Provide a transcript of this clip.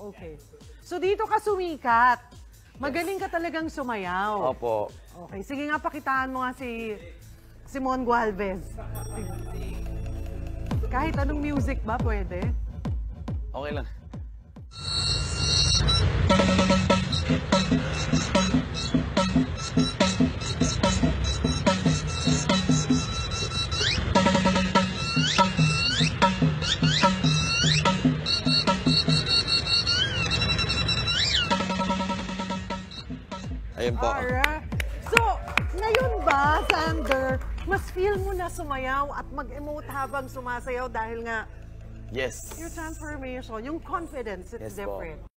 Okay. So dito ka sumikat. Magaling ka talagang sumayaw. Opo. Okay, sige nga, pakitaan mo nga si Simon Gualvez. Kahit anong music ba, pwede? Okay lang. Ayun po. Alright. So, ngayon ba, Xander, mas feel mo na sumayaw at mag-emote habang sumasayaw dahil nga Yes. your transformation, yung confidence, it's Yes po. different.